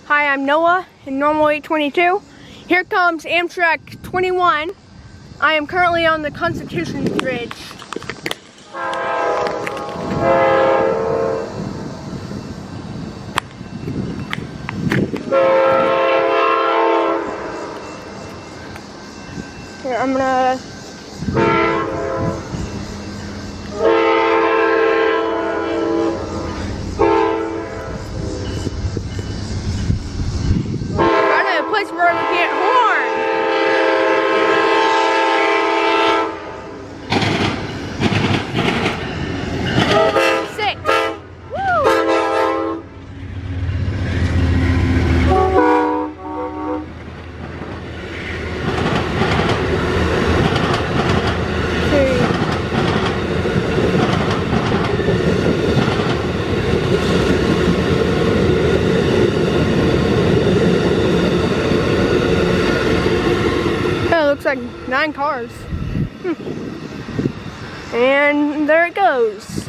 Hi, I'm Noah in Normal 822. Here comes Amtrak 21. I am currently on the Constitution Bridge. Here, I'm gonna... find a place where I can get horn. Six. Woo! Looks like 9 cars. And there it goes.